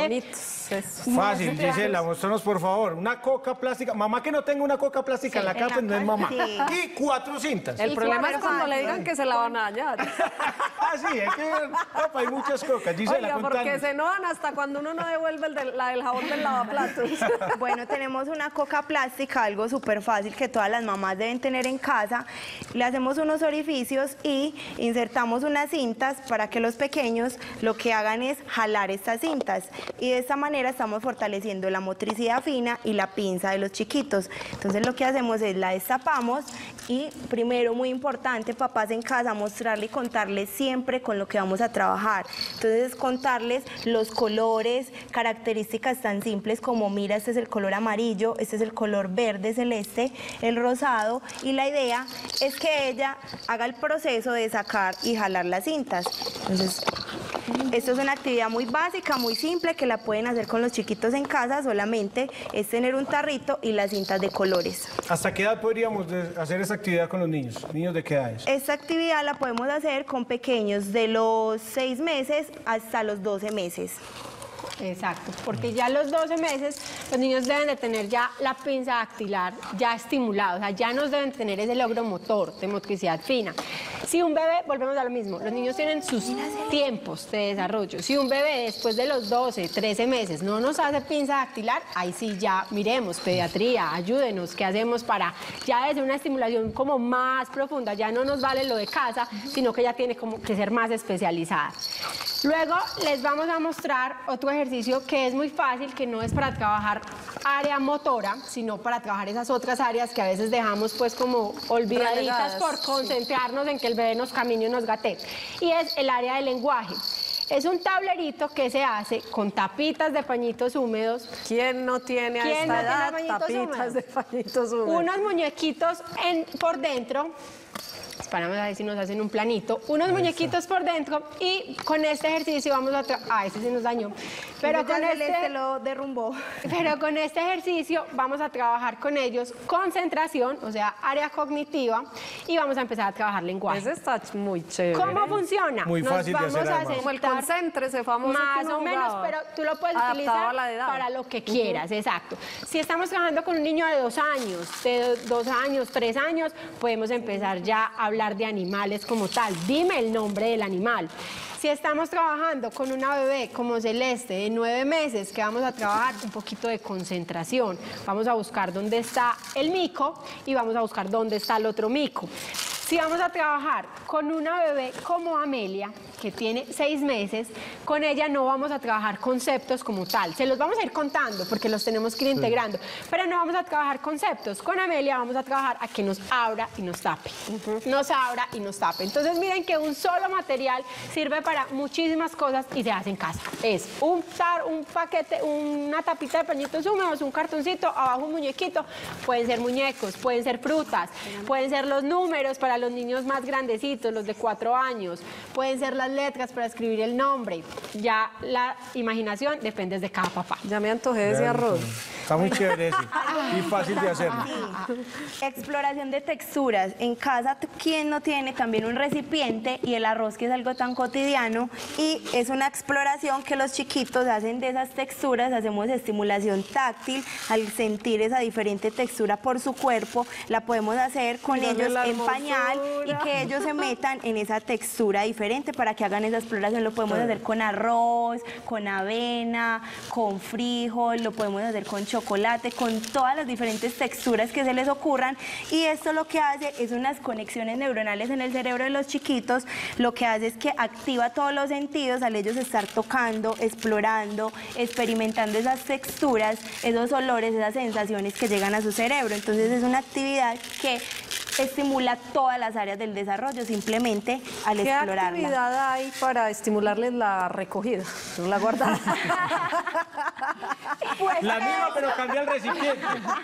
Fácil, Gisela, mostranos por favor. Una coca plástica. Mamá que no tenga una coca plástica sí, en la casa no es mamá. Sí. Y cuatro cintas. El y problema es cuando le digan que se la van a dañar. Ah, sí, es que opa, hay muchas cocas. Gisela, Oiga, porque contanos. Se enojan hasta cuando uno no devuelve el de, la del jabón del lavaplatos. Bueno, tenemos una coca plástica, algo súper fácil que todas las mamás deben tener en casa. Le hacemos unos orificios y insertamos unas cintas para que los pequeños lo que hagan es jalar estas cintas. Y de esta manera estamos fortaleciendo la motricidad fina y la pinza de los chiquitos. Entonces lo que hacemos es la destapamos y primero, muy importante, papás en casa, mostrarle y contarles siempre con lo que vamos a trabajar. Entonces contarles los colores, características tan simples como mira, este es el color amarillo, este es el color verde celeste, el rosado, y la idea es que ella haga el proceso de sacar y jalar las cintas. Entonces, esto es una actividad muy básica, muy simple, que la pueden hacer con los chiquitos en casa, solamente es tener un tarrito y las cintas de colores. ¿Hasta qué edad podríamos hacer esa actividad con los niños? ¿Niños de qué edades? Esta actividad la podemos hacer con pequeños de los seis meses hasta los doce meses. Exacto, porque ya a los doce meses los niños deben de tener ya la pinza dactilar ya estimulada, o sea, ya nos deben tener ese logro motor de motricidad fina. Si un bebé, volvemos a lo mismo, los niños tienen sus tiempos de desarrollo. Si un bebé después de los doce, trece meses no nos hace pinza dactilar, ahí sí ya miremos, pediatría, ayúdenos, ¿qué hacemos para ya desde una estimulación como más profunda? Ya no nos vale lo de casa, sino que ya tiene como que ser más especializada. Luego les vamos a mostrar otro ejercicio que es muy fácil, que no es para trabajar área motora, sino para trabajar esas otras áreas que a veces dejamos pues como olvidaditas Relegadas. por concentrarnos en que el bebé nos camine y nos gatee. Y es el área del lenguaje. Es un tablerito que se hace con tapitas de pañitos húmedos. ¿Quién no tiene a esta no edad tiene tapitas húmedos? de pañitos húmedos? Unos muñequitos en, por dentro. Esperamos a ver si nos hacen un planito. Unos Eso. muñequitos por dentro y con este ejercicio vamos a... Ah, ese sí nos dañó. Pero con este... este lo derrumbó. Pero con este ejercicio vamos a trabajar con ellos concentración, o sea, área cognitiva, y vamos a empezar a trabajar lenguaje. Ese está muy chévere. ¿Cómo funciona? Muy nos fácil vamos de hacer, a además. Como el concéntrese famoso. Más o menos, pero tú lo puedes utilizar para lo que quieras, uh-huh. exacto. Si estamos trabajando con un niño de dos años, de dos años, tres años, podemos empezar ya a hablar de animales como tal. Dime el nombre del animal. Si estamos trabajando con una bebé como Celeste de nueve meses, que vamos a trabajar un poquito de concentración. Vamos a buscar dónde está el mico y vamos a buscar dónde está el otro mico. Si vamos a trabajar con una bebé como Amelia, que tiene seis meses, con ella no vamos a trabajar conceptos como tal. Se los vamos a ir contando porque los tenemos que ir integrando, sí. pero no vamos a trabajar conceptos. Con Amelia vamos a trabajar a que nos abra y nos tape. Uh-huh. Nos abra y nos tape. Entonces miren que un solo material sirve para muchísimas cosas y se hace en casa. Es un, tar, un paquete, una tapita de pañitos húmedos, un cartoncito, abajo un muñequito. Pueden ser muñecos, pueden ser frutas, pueden ser los números para los niños más grandecitos, los de cuatro años, pueden ser las letras para escribir el nombre. Ya la imaginación depende de cada papá. Ya me antojé de ese arroz. Está muy chévere ese y fácil de hacer. Sí. Exploración de texturas. En casa, ¿quién no tiene también un recipiente y el arroz, que es algo tan cotidiano? Y es una exploración que los chiquitos hacen de esas texturas. Hacemos estimulación táctil al sentir esa diferente textura por su cuerpo. La podemos hacer con Mira ellos en pañal y que ellos se metan en esa textura diferente para que hagan esa exploración. Lo podemos sí. hacer con arroz, con avena, con frijol, lo podemos hacer con chocolate, con todas las diferentes texturas que se les ocurran, y esto lo que hace es unas conexiones neuronales en el cerebro de los chiquitos. Lo que hace es que activa todos los sentidos al ellos estar tocando, explorando, experimentando esas texturas, esos olores, esas sensaciones que llegan a su cerebro. Entonces es una actividad que estimula todas las áreas del desarrollo simplemente al ¿Qué explorarla. actividad hay para estimularles la recogida, no la guardada? Pues, La misma, pero cambia el recipiente.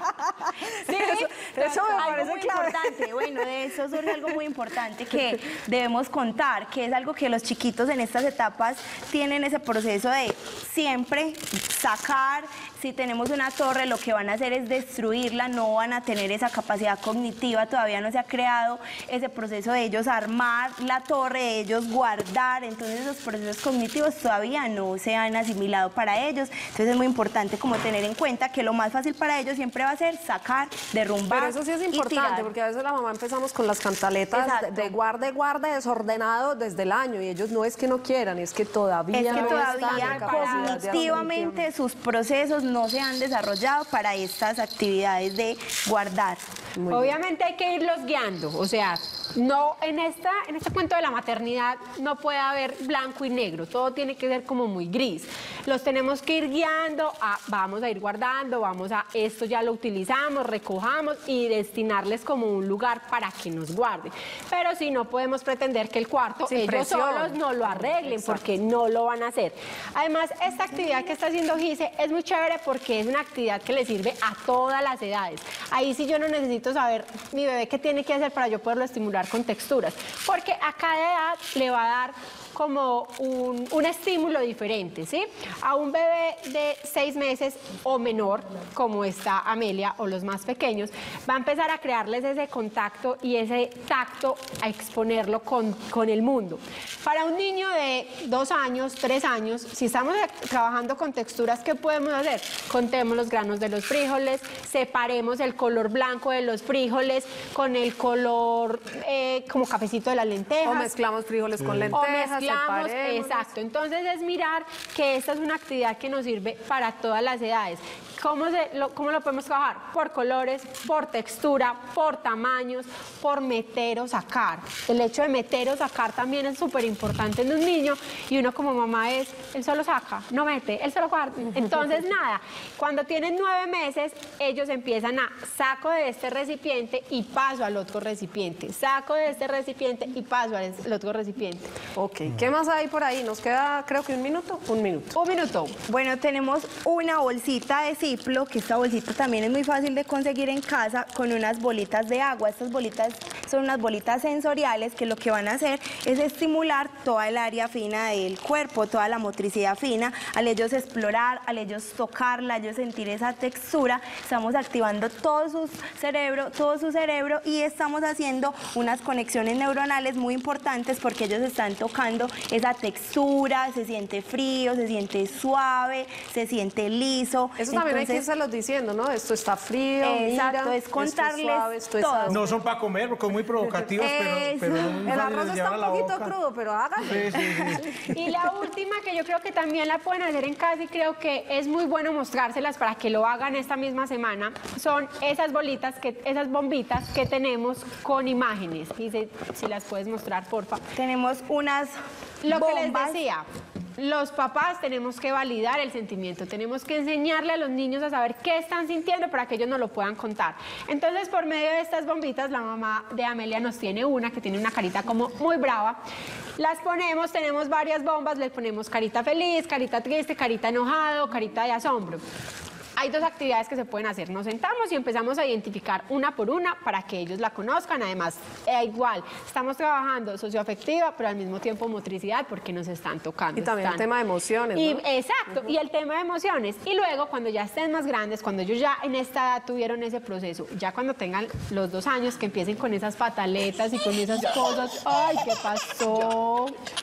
Sí, Eso- eso me algo parece muy clave. importante. Bueno, de eso surge algo muy importante que debemos contar, que es algo que los chiquitos en estas etapas tienen ese proceso de siempre sacar. Si tenemos una torre, lo que van a hacer es destruirla, no van a tener esa capacidad cognitiva, todavía no se ha creado ese proceso de ellos armar la torre, de ellos guardar, entonces esos procesos cognitivos todavía no se han asimilado para ellos, entonces es muy importante como tener en cuenta que lo más fácil para ellos siempre va a ser sacar, derrumbar. Pero eso sí es y importante, tirar. porque a veces la mamá empezamos con las cantaletas de, Exacto. de guarde, guarde, desordenado desde el año, y ellos no es que no quieran, es que todavía Es que no están todavía en capacidad de cognitivamente sus procesos no se han desarrollado para estas actividades de guardar. Obviamente hay que irlos guiando, o sea, no en esta en este cuento de la maternidad no puede haber blanco y negro, todo tiene que ser como muy gris. Los tenemos que ir guiando a vamos a ir guardando, vamos a esto ya lo utilizamos, recojamos y destinarles como un lugar para que nos guarden. Pero sí no podemos pretender que el cuarto Sin ellos presión. solos no lo arreglen porque no lo van a hacer. Además, esta actividad que está haciendo Gise es muy chévere porque es una actividad que le sirve a todas las edades. Ahí sí yo no necesito saber mi bebé qué tiene que hacer para yo poderlo estimular con texturas, porque a cada edad le va a dar como un, un estímulo diferente, ¿sí? A un bebé de seis meses o menor, como está Amelia, o los más pequeños, va a empezar a crearles ese contacto y ese tacto, a exponerlo con, con el mundo. Para un niño de dos años, tres años, si estamos trabajando con texturas, ¿qué podemos hacer? Contemos los granos de los frijoles, separemos el color blanco de los frijoles con el color eh, como cafecito de las lentejas. O mezclamos frijoles con lentejas, O mezclamos, separémoslos. exacto. Entonces es mirar que esta es una actividad que nos sirve para todas las edades. ¿Cómo, se, lo, ¿Cómo lo podemos trabajar? Por colores, por textura, por tamaños, por meter o sacar. El hecho de meter o sacar también es súper importante en un niño, y uno como mamá es, él solo saca, no mete, él solo guarda. Entonces nada, cuando tienen nueve meses, ellos empiezan a saco de este recipiente y paso al otro recipiente, saco de este recipiente y paso al otro recipiente. Ok, ¿qué más hay por ahí? Nos queda, creo que un minuto. Un minuto. Un minuto. Bueno, tenemos una bolsita de Ziplo, que esta bolsita también es muy fácil de conseguir en casa, con unas bolitas de agua. Estas bolitas son unas bolitas sensoriales que lo que van a hacer es estimular toda el área fina del cuerpo, toda la motricidad fina. Al ellos explorar, al ellos tocarla, al ellos sentir esa textura, estamos activando todo su cerebro, todo su cerebro, y estamos haciendo unas conexiones neuronales muy importantes porque ellos están tocando esa textura, se siente frío, se siente suave, se siente liso. Eso también hay que Entonces, irse diciendo, ¿no? Esto está frío, exacto, mira, es contarles esto es suave, esto es todo. ácido. No son para comer porque son muy provocativos, pero, Eso. pero son muy El fáciles arroz de está llevar a un la poquito boca. crudo, pero háganlo. Sí, sí, sí. Y la última, que yo creo que también la pueden hacer en casa y creo que es muy bueno mostrárselas para que lo hagan esta misma semana, son esas bolitas, que, esas bombitas que tenemos con imágenes. Y si, si las puedes mostrar, porfa. tenemos unas Lo que les bombas. decía, los papás tenemos que validar el sentimiento, tenemos que enseñarle a los niños a saber qué están sintiendo para que ellos nos lo puedan contar. Entonces, por medio de estas bombitas, la mamá de Amelia nos tiene una que tiene una carita como muy brava. Las ponemos, tenemos varias bombas, les ponemos carita feliz, carita triste, carita enojado, carita de asombro. Hay dos actividades que se pueden hacer. Nos sentamos y empezamos a identificar una por una para que ellos la conozcan. Además, eh, igual, estamos trabajando socioafectiva, pero al mismo tiempo motricidad porque nos están tocando. Y también están- el tema de emociones, Y, ¿no? Exacto, y el tema de emociones. Y luego, cuando ya estén más grandes, cuando ellos ya en esta edad tuvieron ese proceso, ya cuando tengan los dos años, que empiecen con esas pataletas y con esas cosas. ¡Ay, qué pasó!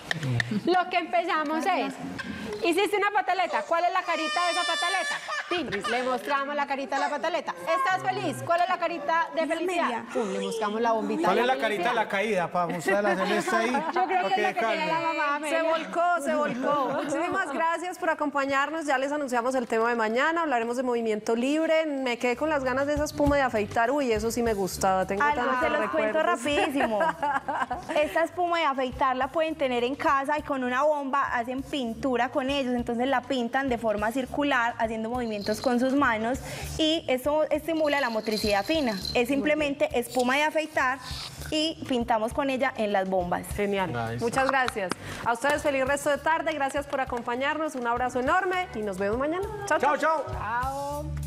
Lo que empezamos es, hiciste una pataleta, ¿cuál es la carita de esa pataleta? Tin, le mostramos la carita de la pataleta. ¿Estás feliz? ¿Cuál es la carita de felicidad? Pum, le mostramos la bombita. ¿Cuál de es la carita de felicidad. la caída para mostrar la celeste ahí? Yo creo que Ok, es lo que calma. tiene la mamá Se Amelia. volcó, se volcó. Muchísimas gracias por acompañarnos. Ya les anunciamos el tema de mañana. Hablaremos de movimiento libre. Me quedé con las ganas de esa espuma de afeitar. Uy, eso sí me gustaba. Tengo Algo tantos se los cuento recuerdos. rapidísimo. Esta espuma de afeitar la pueden tener en casa y con una bomba hacen pintura con ellos. Entonces la pintan de forma circular, haciendo movimientos con sus manos y eso estimula la motricidad fina. Es simplemente espuma de afeitar y pintamos con ella en las bombas. Genial. Nice. Muchas gracias. A ustedes feliz resto de tarde. Gracias por acompañarnos. Un abrazo enorme y nos vemos mañana. Chao, Chao, chao. Chao.